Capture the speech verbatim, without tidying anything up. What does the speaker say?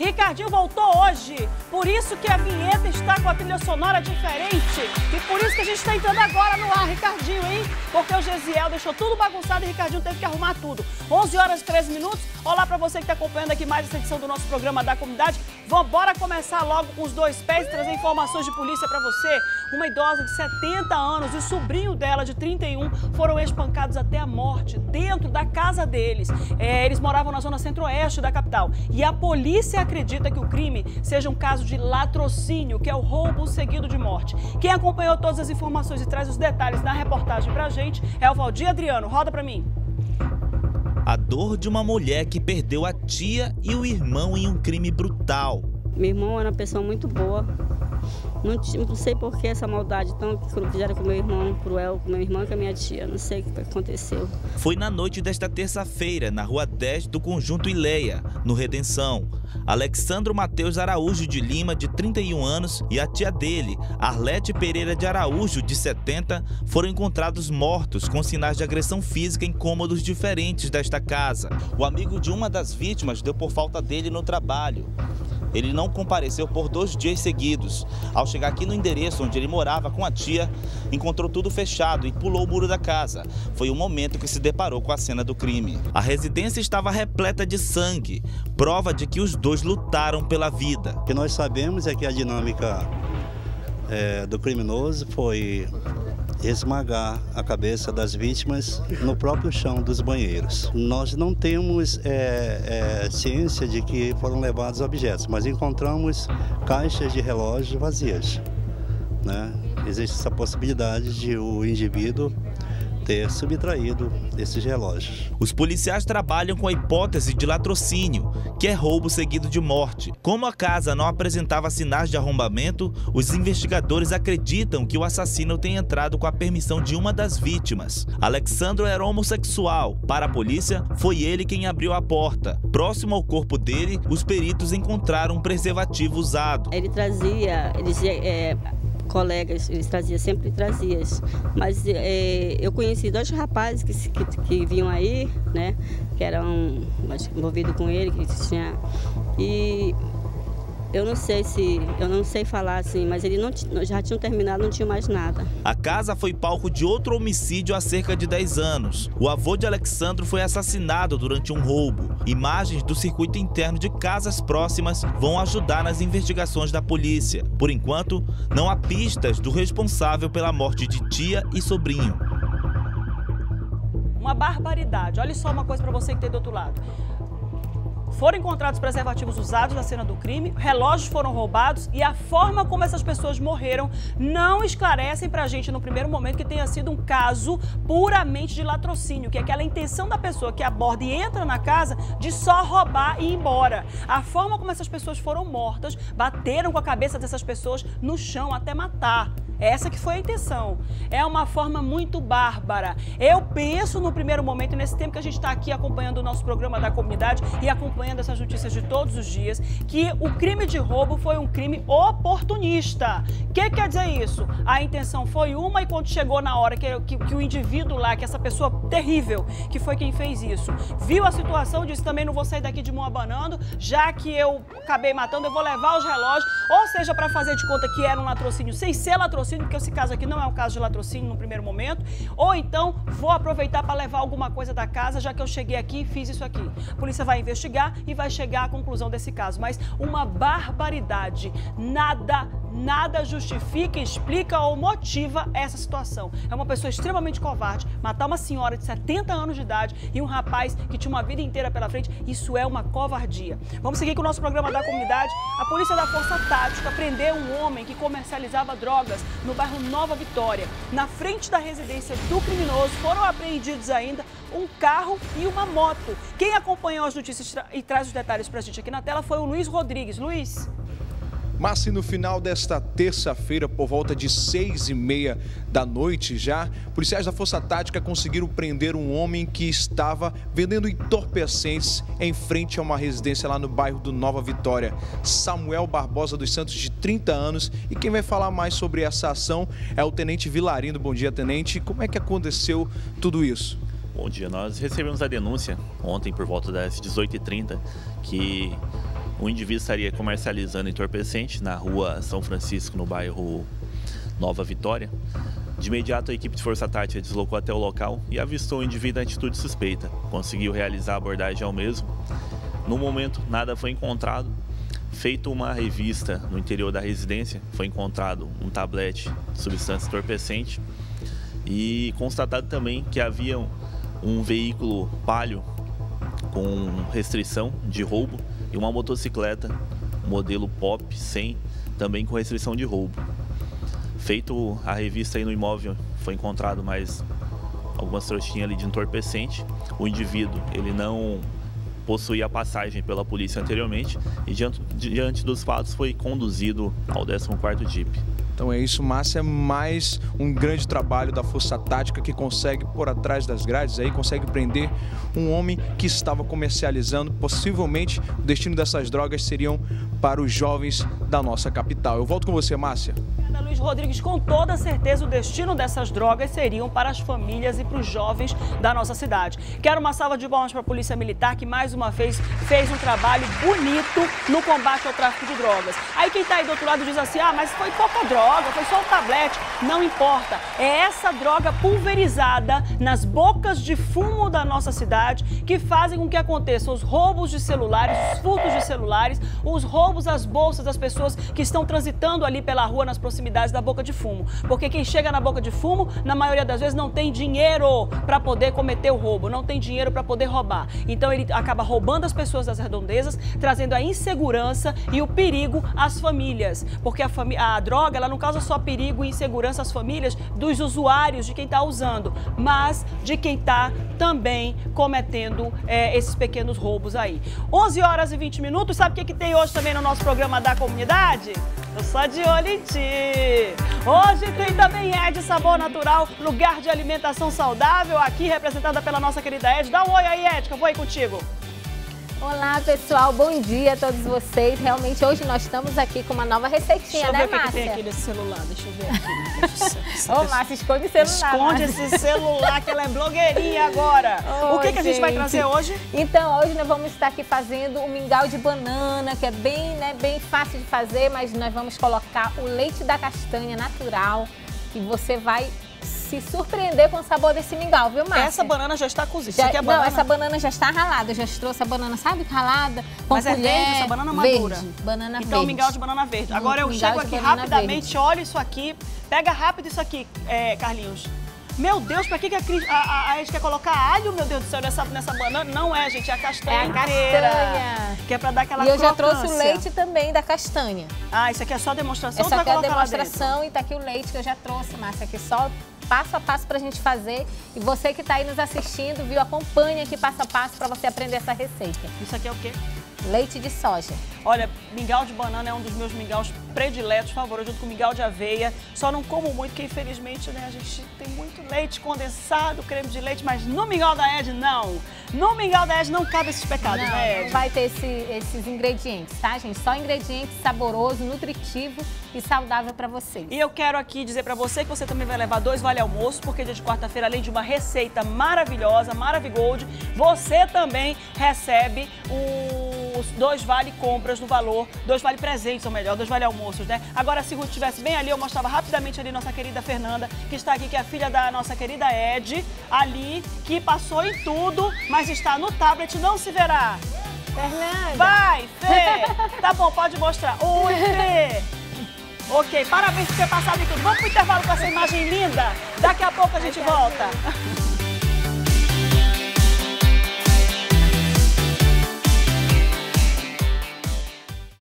Ricardinho voltou hoje, por isso que a vinheta está com a trilha sonora diferente. E por isso que a gente está entrando agora no ar, Ricardinho, hein? Porque o Gesiel deixou tudo bagunçado e o Ricardinho teve que arrumar tudo. onze horas e treze minutos. Olá para você que está acompanhando aqui mais essa edição do nosso programa da comunidade. Vamos bora começar logo com os dois pés e trazer informações de polícia para você. Uma idosa de setenta anos e o sobrinho dela, de trinta e um, foram espancados até a morte dentro da casa deles. É, eles moravam na zona centro-oeste da capital. E a polícia acredita que o crime seja um caso de latrocínio, que é o roubo seguido de morte. Quem acompanhou todas as informações e traz os detalhes na reportagem pra gente é o Valdir Adriano. Roda pra mim. A dor de uma mulher que perdeu a tia e o irmão em um crime brutal. Meu irmão era uma pessoa muito boa. Não, não sei por que essa maldade tão que fizeram com meu irmão, cruel, com meu irmão e com a minha tia. Não sei o que aconteceu. Foi na noite desta terça-feira, na rua dez do Conjunto Ileia, no Redenção. Alexandro Mateus Araújo de Lima, de trinta e um anos, e a tia dele, Arlete Pereira de Araújo, de setenta, foram encontrados mortos com sinais de agressão física em cômodos diferentes desta casa. O amigo de uma das vítimas deu por falta dele no trabalho. Ele não compareceu por dois dias seguidos. Ao chegar aqui no endereço onde ele morava com a tia, encontrou tudo fechado e pulou o muro da casa. Foi o momento que se deparou com a cena do crime. A residência estava repleta de sangue, prova de que os dois lutaram pela vida. O que nós sabemos é que a dinâmica é, do criminoso foi esmagar a cabeça das vítimas no próprio chão dos banheiros. Nós não temos é, é, ciência de que foram levados objetos, mas encontramos caixas de relógios vazias, né? Existe essa possibilidade de o indivíduo ter subtraído esses relógios. Os policiais trabalham com a hipótese de latrocínio, que é roubo seguido de morte. Como a casa não apresentava sinais de arrombamento, os investigadores acreditam que o assassino tenha entrado com a permissão de uma das vítimas. Alexandro era homossexual. Para a polícia, foi ele quem abriu a porta. Próximo ao corpo dele, os peritos encontraram um preservativo usado. Ele trazia... Ele dizia, é... colegas, eles traziam, sempre traziam. Mas é, eu conheci dois rapazes que, que, que vinham aí, né, que eram envolvidos com ele, que tinha, e eu não sei se, eu não sei falar assim, mas eles não, já tinham terminado, não tinha mais nada. A casa foi palco de outro homicídio há cerca de dez anos. O avô de Alexandro foi assassinado durante um roubo. Imagens do circuito interno de casas próximas vão ajudar nas investigações da polícia. Por enquanto, não há pistas do responsável pela morte de tia e sobrinho. Uma barbaridade. Olha só uma coisa para você que tem do outro lado. Foram encontrados preservativos usados na cena do crime, relógios foram roubados e a forma como essas pessoas morreram não esclarecem pra gente no primeiro momento que tenha sido um caso puramente de latrocínio, que é aquela intenção da pessoa que aborda e entra na casa de só roubar e ir embora. A forma como essas pessoas foram mortas, bateram com a cabeça dessas pessoas no chão até matar. Essa que foi a intenção. É uma forma muito bárbara. Eu penso no primeiro momento, nesse tempo que a gente está aqui acompanhando o nosso programa da comunidade e acompanhando essas notícias de todos os dias, que o crime de roubo foi um crime oportunista. O que quer dizer isso? A intenção foi uma e quando chegou na hora que, que, que o indivíduo lá, que essa pessoa terrível, que foi quem fez isso, viu a situação, disse também não vou sair daqui de mão abanando, já que eu acabei matando, eu vou levar os relógios, ou seja, para fazer de conta que era um latrocínio sem ser latrocínio, porque esse caso aqui não é um caso de latrocínio no primeiro momento, ou então vou aproveitar para levar alguma coisa da casa, já que eu cheguei aqui e fiz isso aqui. A polícia vai investigar e vai chegar à conclusão desse caso, mas uma barbaridade, nada, nada justifica, explica ou motiva essa situação. É uma pessoa extremamente covarde, matar uma senhora de setenta anos de idade e um rapaz que tinha uma vida inteira pela frente, isso é uma covardia. Vamos seguir com o nosso programa da comunidade. A polícia da Força Tática prendeu um homem que comercializava drogas no bairro Nova Vitória. Na frente da residência do criminoso foram apreendidos ainda um carro e uma moto. Quem acompanhou as notícias e traz os detalhes pra gente aqui na tela foi o Luiz Rodrigues. Luiz. Mas no final desta terça-feira, por volta de seis e meia da noite já, policiais da Força Tática conseguiram prender um homem que estava vendendo entorpecentes em frente a uma residência lá no bairro do Nova Vitória. Samuel Barbosa dos Santos, de trinta anos, e quem vai falar mais sobre essa ação é o Tenente Vilarindo. Bom dia, Tenente. Como é que aconteceu tudo isso? Bom dia, nós recebemos a denúncia ontem por volta das dezoito e trinta que O indivíduo estaria comercializando entorpecente na rua São Francisco, no bairro Nova Vitória. De imediato, a equipe de Força Tática deslocou até o local e avistou o indivíduo em atitude suspeita. Conseguiu realizar a abordagem ao mesmo. No momento, nada foi encontrado. Feito uma revista no interior da residência, foi encontrado um tablete de substância entorpecente e constatado também que havia um veículo Palio com restrição de roubo e uma motocicleta modelo Pop cem também com restrição de roubo. Feito a revista aí no imóvel, foi encontrado mais algumas trouxinhas ali de entorpecente. O indivíduo, ele não possuía passagem pela polícia anteriormente e diante, diante dos fatos foi conduzido ao décimo quarto D I P. Então é isso, Márcia, mais um grande trabalho da Força Tática que consegue, por atrás das grades, aí consegue prender um homem que estava comercializando. Possivelmente o destino dessas drogas seriam para os jovens da nossa capital. Eu volto com você, Márcia. Luiz Rodrigues, com toda certeza o destino dessas drogas seriam para as famílias e para os jovens da nossa cidade. Quero uma salva de palmas para a Polícia Militar, que mais uma vez fez um trabalho bonito no combate ao tráfico de drogas. Aí quem está aí do outro lado diz assim, ah, mas foi pouca droga, foi só um tablete. Não importa, é essa droga pulverizada nas bocas de fumo da nossa cidade que fazem com que aconteçam os roubos de celulares, os furtos de celulares, os roubos às bolsas das pessoas que estão transitando ali pela rua nas proximidades da boca de fumo, porque quem chega na boca de fumo, na maioria das vezes não tem dinheiro para poder cometer o roubo, não tem dinheiro para poder roubar. Então ele acaba roubando as pessoas das redondezas, trazendo a insegurança e o perigo às famílias, porque a, fami a droga, ela não causa só perigo e insegurança às famílias dos usuários, de quem está usando, mas de quem está também cometendo é, esses pequenos roubos aí. onze horas e vinte minutos, sabe o que, que tem hoje também no nosso programa da comunidade? Eu sou de olho em ti. Hoje tem também Ed Sabor Natural, lugar de alimentação saudável, aqui representada pela nossa querida Ed. Dá um oi aí, Ed, que eu vou aí contigo. Olá, pessoal. Bom dia a todos vocês. Realmente, hoje nós estamos aqui com uma nova receitinha, né, Márcia? Deixa eu ver o que tem aqui nesse celular. Deixa eu ver aqui. Ô, Márcia, esconde o celular. Esconde Márcia. esse celular, que ela é blogueirinha agora. Oh, o que, que a gente, gente vai trazer hoje? Então, hoje nós vamos estar aqui fazendo um mingau de banana, que é bem, né, bem fácil de fazer, mas nós vamos colocar o leite da castanha natural, que você vai se surpreender com o sabor desse mingau, viu, Márcia? Essa banana já está cozida. Já, é não, banana? essa banana já está ralada. Eu já trouxe a banana, sabe, ralada, com Mas colher. é verde, essa banana madura. Verde, banana então, verde. mingau de banana verde. Agora eu Mingau chego de aqui banana rapidamente, verde. olha isso aqui. Pega rápido isso aqui, é, Carlinhos. Meu Deus, pra que, que a, a, a gente quer colocar alho, meu Deus do céu, nessa, nessa banana? Não é, gente, é a castanha É a inteira. castanha. Que é pra dar aquela E eu já crocância. trouxe o leite também da castanha. Ah, isso aqui é só demonstração? Essa ou aqui é a vai colocar lá dentro? demonstração e tá aqui o leite que eu já trouxe, Márcia, aqui só passo a passo pra gente fazer. E você que tá aí nos assistindo, viu, acompanha aqui passo a passo pra você aprender essa receita. Isso aqui é o quê? Leite de soja. Olha, mingau de banana é um dos meus mingaus prediletos, favoritos, junto com mingau de aveia. Só não como muito, porque infelizmente, né, a gente tem muito leite condensado, creme de leite, mas no mingau da Ed, não. No mingau da Ed não cabe esses pecados, Não, né, Ed? não vai ter esse, esses ingredientes, tá, gente? Só ingrediente saboroso, nutritivo e saudável pra vocês. E eu quero aqui dizer pra você que você também vai levar dois vale almoço, porque dia de quarta-feira, além de uma receita maravilhosa, Maravigold, você também recebe os dois vale compras no valor, dois vale presentes, ou melhor, dois vale almoços, né? Agora, se o Ruth estivesse bem ali, eu mostrava rapidamente ali nossa querida Fernanda, que está aqui, que é a filha da nossa querida Ed, ali, que passou em tudo, mas está no tablet, não se verá. Fernanda! Vai, Fê! Tá bom, pode mostrar. Oi, Fê! Ok, parabéns por ter passado em tudo. Vamos pro intervalo com essa imagem linda? Daqui a pouco a gente volta.